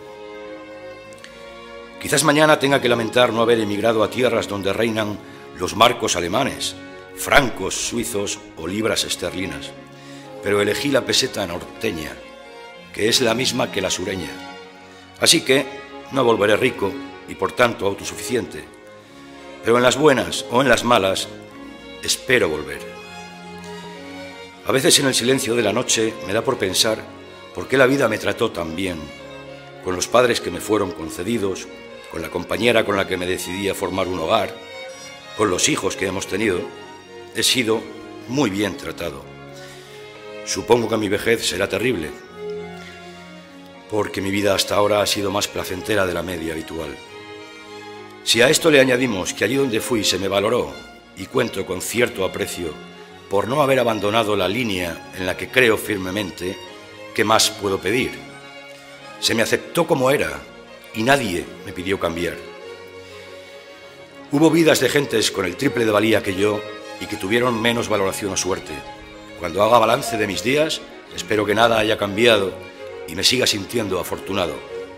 Speaker 2: Quizás mañana tenga que lamentar no haber emigrado a tierras donde reinan los marcos alemanes, francos suizos o libras esterlinas, pero elegí la peseta norteña, que es la misma que la sureña. Así que no volveré rico y por tanto autosuficiente, pero en las buenas o en las malas espero volver. A veces en el silencio de la noche me da por pensar por qué la vida me trató tan bien, con los padres que me fueron concedidos, con la compañera con la que me decidí a formar un hogar, con los hijos que hemos tenido. He sido muy bien tratado. Supongo que mi vejez será terrible, porque mi vida hasta ahora ha sido más placentera de la media habitual. Si a esto le añadimos que allí donde fui se me valoró, y cuento con cierto aprecio por no haber abandonado la línea en la que creo firmemente, ¿qué más puedo pedir? Se me aceptó como era, y nadie me pidió cambiar. Hubo vidas de gentes con el triple de valía que yo y que tuvieron menos valoración o suerte. Cuando haga balance de mis días, espero que nada haya cambiado y me siga sintiendo afortunado.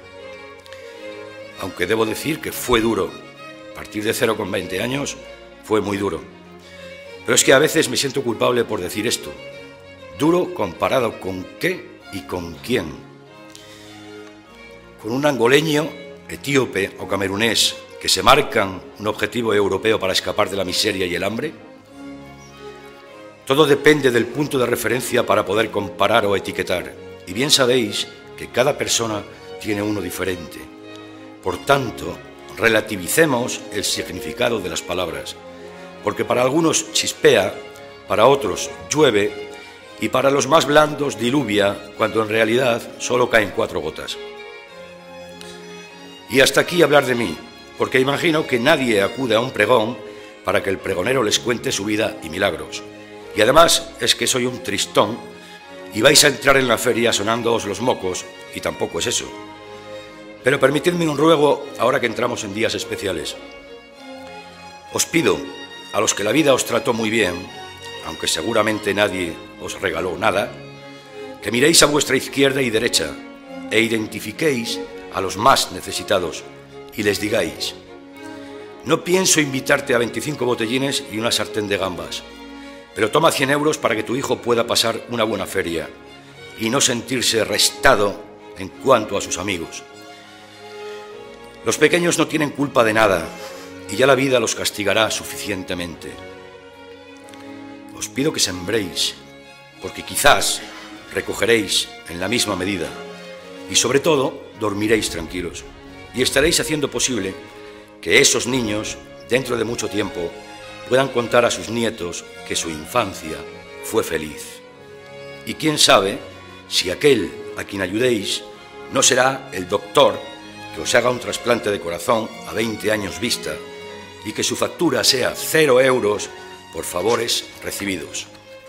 Speaker 2: Aunque debo decir que fue duro. Partir de cero con 20 años fue muy duro. Pero es que a veces me siento culpable por decir esto. Duro comparado con qué y con quién. Con un angoleño, etíope o camerunés que se marcan un objetivo europeo para escapar de la miseria y el hambre. Todo depende del punto de referencia para poder comparar o etiquetar. Y bien sabéis que cada persona tiene uno diferente. Por tanto, relativicemos el significado de las palabras, porque para algunos chispea, para otros llueve y para los más blandos diluvia, cuando en realidad solo caen 4 gotas. Y hasta aquí hablar de mí, porque imagino que nadie acude a un pregón para que el pregonero les cuente su vida y milagros. Y además es que soy un tristón y vais a entrar en la feria sonándoos los mocos, y tampoco es eso. Pero permitidme un ruego ahora que entramos en días especiales. Os pido, a los que la vida os trató muy bien, aunque seguramente nadie os regaló nada, que miréis a vuestra izquierda y derecha e identifiquéis a los más necesitados y les digáis: no pienso invitarte a 25 botellines y una sartén de gambas, pero toma 100 euros para que tu hijo pueda pasar una buena feria y no sentirse restado en cuanto a sus amigos. Los pequeños no tienen culpa de nada y ya la vida los castigará suficientemente. Os pido que sembréis, porque quizás recogeréis en la misma medida y sobre todo dormiréis tranquilos y estaréis haciendo posible que esos niños, dentro de mucho tiempo, puedan contar a sus nietos que su infancia fue feliz. Y quién sabe si aquel a quien ayudéis no será el doctor que os haga un trasplante de corazón a 20 años vista y que su factura sea 0 euros por favores recibidos.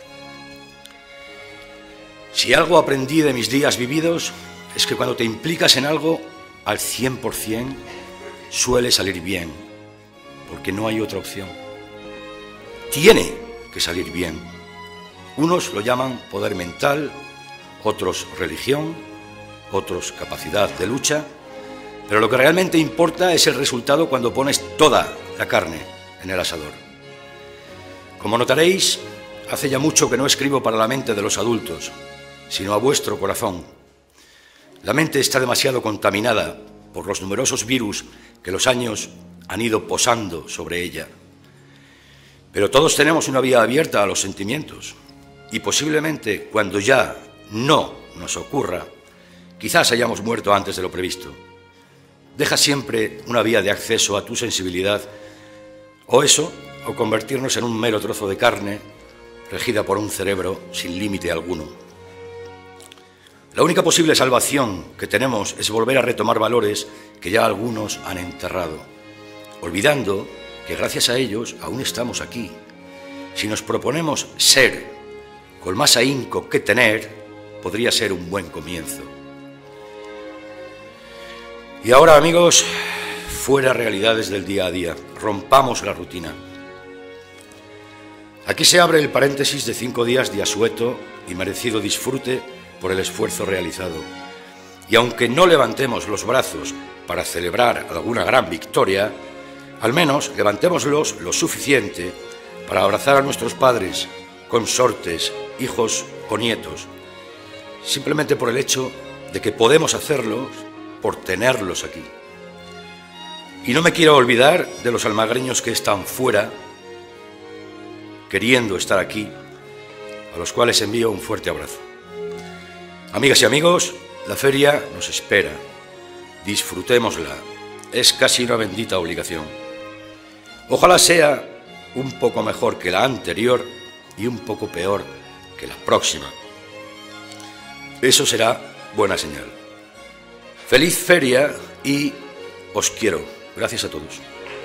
Speaker 2: Si algo aprendí de mis días vividos es que cuando te implicas en algo al 100% suele salir bien, porque no hay otra opción. Tiene que salir bien. Unos lo llaman poder mental, otros religión, otros capacidad de lucha, pero lo que realmente importa es el resultado cuando pones toda la carne en el asador. Como notaréis, hace ya mucho que no escribo para la mente de los adultos, sino a vuestro corazón. La mente está demasiado contaminada por los numerosos virus que los años han ido posando sobre ella. Pero todos tenemos una vía abierta a los sentimientos y posiblemente cuando ya no nos ocurra, quizás hayamos muerto antes de lo previsto. Deja siempre una vía de acceso a tu sensibilidad o eso, o convertirnos en un mero trozo de carne regida por un cerebro sin límite alguno. La única posible salvación que tenemos es volver a retomar valores que ya algunos han enterrado. olvidando que gracias a ellos aún estamos aquí. Si nos proponemos ser con más ahínco que tener, podría ser un buen comienzo. Y ahora, amigos, fuera realidades del día a día, rompamos la rutina. Aquí se abre el paréntesis de 5 días de asueto y merecido disfrute por el esfuerzo realizado. Y aunque no levantemos los brazos para celebrar alguna gran victoria, al menos levantémoslos lo suficiente para abrazar a nuestros padres, consortes, hijos o nietos, simplemente por el hecho de que podemos hacerlo por tenerlos aquí. Y no me quiero olvidar de los almagreños que están fuera, queriendo estar aquí, a los cuales envío un fuerte abrazo. Amigas y amigos, la feria nos espera. Disfrutémosla. Es casi una bendita obligación. Ojalá sea un poco mejor que la anterior y un poco peor que la próxima. Eso será buena señal. Feliz feria y os quiero. Gracias a todos.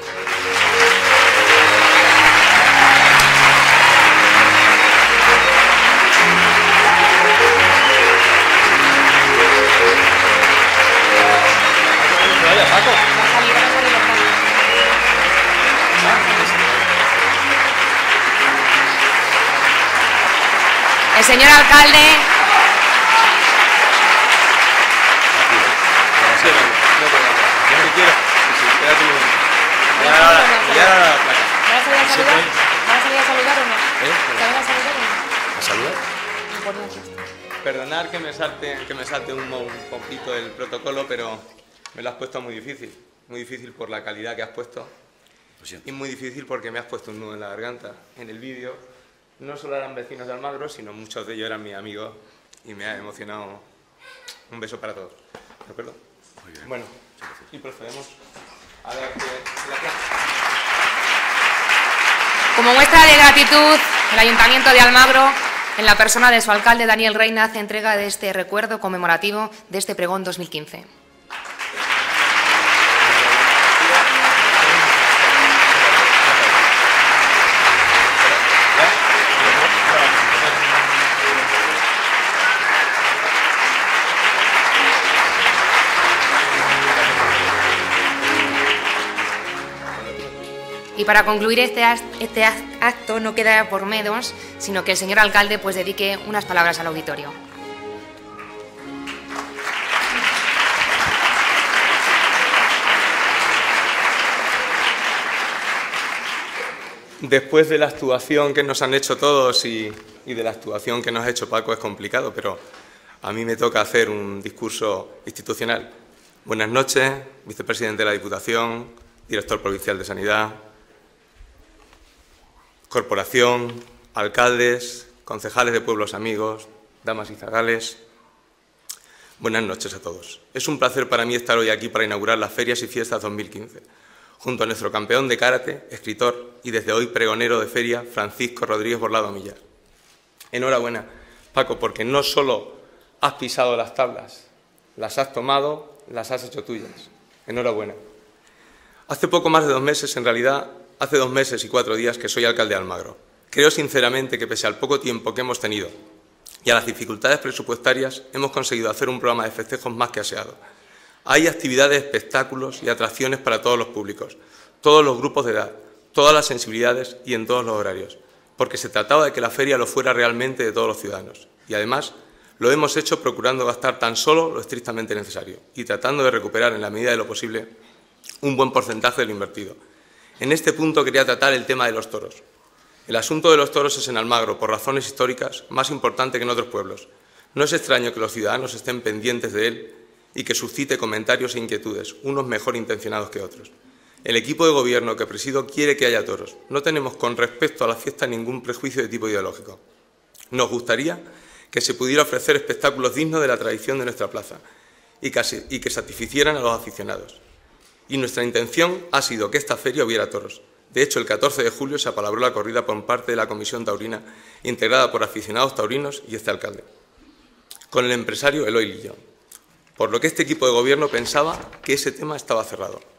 Speaker 1: El señor alcalde.
Speaker 6: Perdonad que me salte un poquito el protocolo, pero me lo has puesto muy difícil por la calidad que has puesto y muy difícil porque me has puesto un nudo en la garganta. En el vídeo no solo eran vecinos de Almagro, sino muchos de ellos eran mis amigos y me ha emocionado. Un beso para todos. ¿De acuerdo?
Speaker 2: Muy bien.
Speaker 6: Bueno, y procedemos a darte la clase.
Speaker 1: Como muestra de gratitud, el Ayuntamiento de Almagro, en la persona de su alcalde Daniel Reina, hace entrega de este recuerdo conmemorativo de este pregón 2015. Y para concluir este acto no queda por menos, sino que el señor alcalde pues dedique unas palabras al auditorio.
Speaker 6: Después de la actuación que nos han hecho todos y de la actuación que nos ha hecho Paco es complicado, pero a mí me toca hacer un discurso institucional. Buenas noches, vicepresidente de la Diputación, director provincial de Sanidad, corporación, alcaldes, concejales de pueblos amigos, damas y zagales. Buenas noches a todos. Es un placer para mí estar hoy aquí para inaugurar las Ferias y Fiestas 2015, junto a nuestro campeón de karate, escritor y desde hoy pregonero de feria, Francisco Rodríguez Borlado Millar. Enhorabuena, Paco, porque no solo has pisado las tablas, las has tomado, las has hecho tuyas. Enhorabuena. Hace poco más de 2 meses, en realidad, hace 2 meses y 4 días que soy alcalde de Almagro. Creo sinceramente que pese al poco tiempo que hemos tenido y a las dificultades presupuestarias, hemos conseguido hacer un programa de festejos más que aseado. Hay actividades, espectáculos y atracciones para todos los públicos, todos los grupos de edad, todas las sensibilidades y en todos los horarios, porque se trataba de que la feria lo fuera realmente de todos los ciudadanos. Y además, lo hemos hecho procurando gastar tan solo lo estrictamente necesario y tratando de recuperar en la medida de lo posible un buen porcentaje de lo invertido. En este punto quería tratar el tema de los toros. El asunto de los toros es en Almagro, por razones históricas, más importante que en otros pueblos. No es extraño que los ciudadanos estén pendientes de él y que suscite comentarios e inquietudes, unos mejor intencionados que otros. El equipo de gobierno que presido quiere que haya toros. No tenemos con respecto a la fiesta ningún prejuicio de tipo ideológico. Nos gustaría que se pudiera ofrecer espectáculos dignos de la tradición de nuestra plaza y que satisficieran a los aficionados. Y nuestra intención ha sido que esta feria hubiera toros. De hecho, el 14 de julio se apalabró la corrida por parte de la Comisión Taurina, integrada por aficionados taurinos y este alcalde, con el empresario Eloy Lillón. Por lo que este equipo de gobierno pensaba que ese tema estaba cerrado.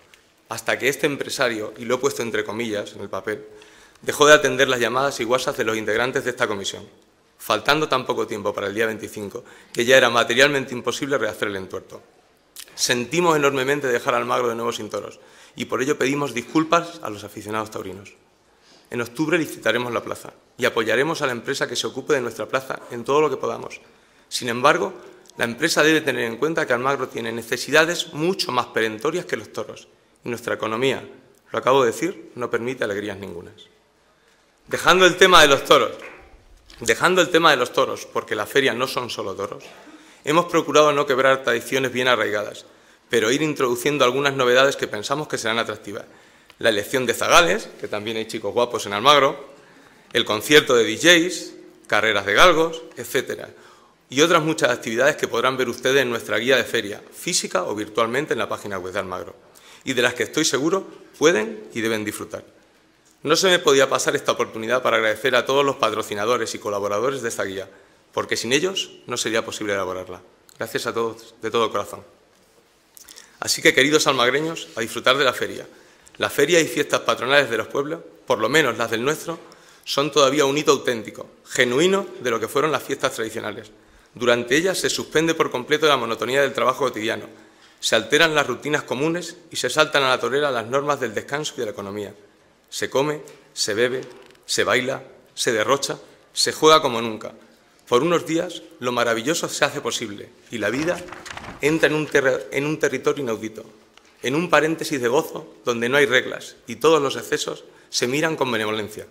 Speaker 6: hasta que este empresario, y lo he puesto entre comillas en el papel, dejó de atender las llamadas y WhatsApp de los integrantes de esta comisión, faltando tan poco tiempo para el día 25 que ya era materialmente imposible rehacer el entuerto. Sentimos enormemente dejar Almagro de nuevo sin toros y por ello pedimos disculpas a los aficionados taurinos. En octubre licitaremos la plaza y apoyaremos a la empresa que se ocupe de nuestra plaza en todo lo que podamos. Sin embargo, la empresa debe tener en cuenta que Almagro tiene necesidades mucho más perentorias que los toros y nuestra economía, lo acabo de decir, no permite alegrías ningunas. Dejando el tema de los toros, porque la feria no son solo toros, hemos procurado no quebrar tradiciones bien arraigadas, pero ir introduciendo algunas novedades que pensamos que serán atractivas. La elección de zagales, que también hay chicos guapos en Almagro, el concierto de DJs, carreras de galgos, etcétera, y otras muchas actividades que podrán ver ustedes en nuestra guía de feria, física o virtualmente en la página web de Almagro, y de las que estoy seguro pueden y deben disfrutar. No se me podía pasar esta oportunidad para agradecer a todos los patrocinadores y colaboradores de esta guía, porque sin ellos no sería posible elaborarla. Gracias a todos, de todo corazón. Así que, queridos almagreños, a disfrutar de la feria. La feria y fiestas patronales de los pueblos, por lo menos las del nuestro, son todavía un hito auténtico, genuino de lo que fueron las fiestas tradicionales. Durante ellas se suspende por completo la monotonía del trabajo cotidiano, se alteran las rutinas comunes y se saltan a la torera las normas del descanso y de la economía. Se come, se bebe, se baila, se derrocha, se juega como nunca. Por unos días lo maravilloso se hace posible y la vida entra en un territorio inaudito, en un paréntesis de gozo donde no hay reglas y todos los excesos se miran con benevolencia.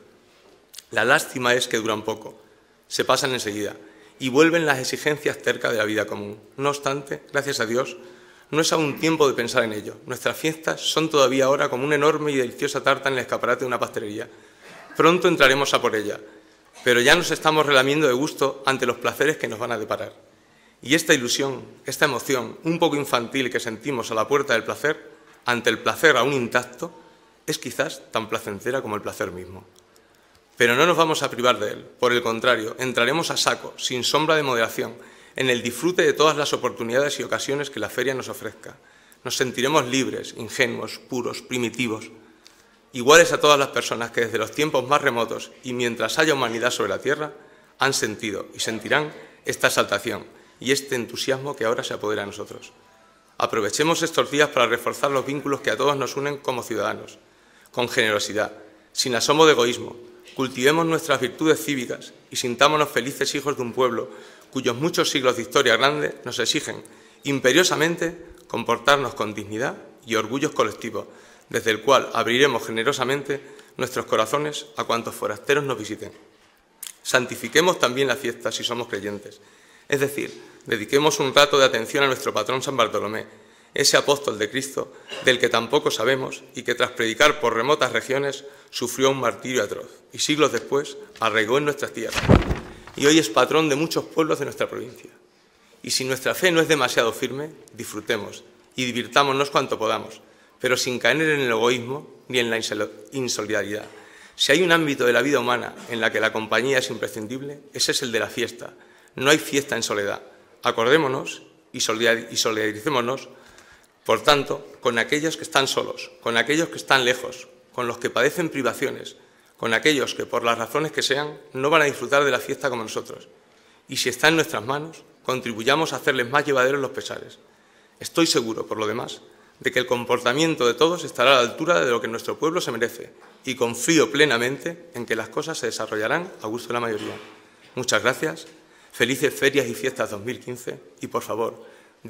Speaker 6: La lástima es que duran poco, se pasan enseguida y vuelven las exigencias cerca de la vida común. No obstante, gracias a Dios, no es aún tiempo de pensar en ello. Nuestras fiestas son todavía ahora como una enorme y deliciosa tarta en el escaparate de una pastelería. Pronto entraremos a por ella, pero ya nos estamos relamiendo de gusto ante los placeres que nos van a deparar. Y esta ilusión, esta emoción un poco infantil que sentimos a la puerta del placer, ante el placer aún intacto, es quizás tan placentera como el placer mismo. Pero no nos vamos a privar de él. Por el contrario, entraremos a saco, sin sombra de moderación, en el disfrute de todas las oportunidades y ocasiones que la feria nos ofrezca. Nos sentiremos libres, ingenuos, puros, primitivos, iguales a todas las personas que desde los tiempos más remotos y mientras haya humanidad sobre la tierra, han sentido y sentirán esta exaltación y este entusiasmo que ahora se apodera a nosotros. Aprovechemos estos días para reforzar los vínculos que a todos nos unen como ciudadanos, con generosidad, sin asomo de egoísmo. Cultivemos nuestras virtudes cívicas y sintámonos felices hijos de un pueblo cuyos muchos siglos de historia grande nos exigen imperiosamente comportarnos con dignidad y orgullo colectivos, desde el cual abriremos generosamente nuestros corazones a cuantos forasteros nos visiten. Santifiquemos también la fiesta si somos creyentes, es decir, dediquemos un rato de atención a nuestro patrón San Bartolomé, ese apóstol de Cristo del que tampoco sabemos y que tras predicar por remotas regiones sufrió un martirio atroz y siglos después arraigó en nuestras tierras y hoy es patrón de muchos pueblos de nuestra provincia. Y si nuestra fe no es demasiado firme, disfrutemos y divirtámonos cuanto podamos, pero sin caer en el egoísmo ni en la insolidaridad. Si hay un ámbito de la vida humana en la que la compañía es imprescindible, ese es el de la fiesta. No hay fiesta en soledad. Acordémonos y solidaricémonos, por tanto, con aquellos que están solos, con aquellos que están lejos, con los que padecen privaciones, con aquellos que, por las razones que sean, no van a disfrutar de la fiesta como nosotros. Y si está en nuestras manos, contribuyamos a hacerles más llevaderos los pesares. Estoy seguro, por lo demás, de que el comportamiento de todos estará a la altura de lo que nuestro pueblo se merece y confío plenamente en que las cosas se desarrollarán a gusto de la mayoría. Muchas gracias, felices ferias y fiestas 2015 y, por favor,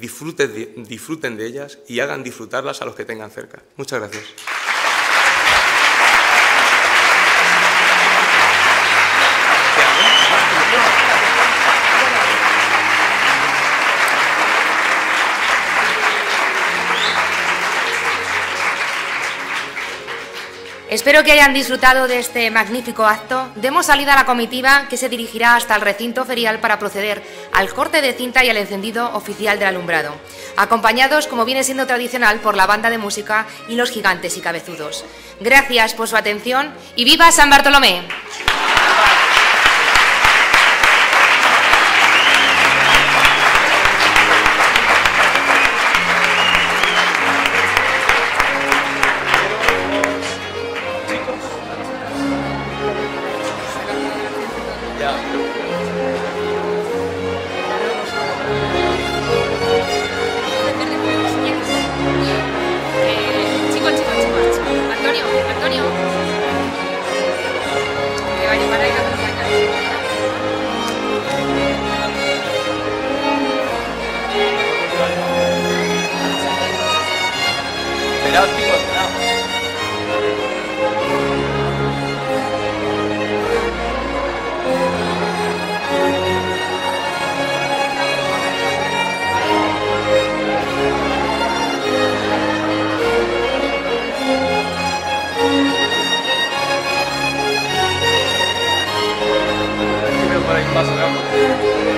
Speaker 6: disfruten de ellas y hagan disfrutarlas a los que tengan cerca. Muchas gracias.
Speaker 1: Espero que hayan disfrutado de este magnífico acto. Demos salida a la comitiva que se dirigirá hasta el recinto ferial para proceder al corte de cinta y al encendido oficial del alumbrado, acompañados, como viene siendo tradicional, por la banda de música y los gigantes y cabezudos. Gracias por su atención y ¡viva San Bartolomé!
Speaker 6: vaso de agua.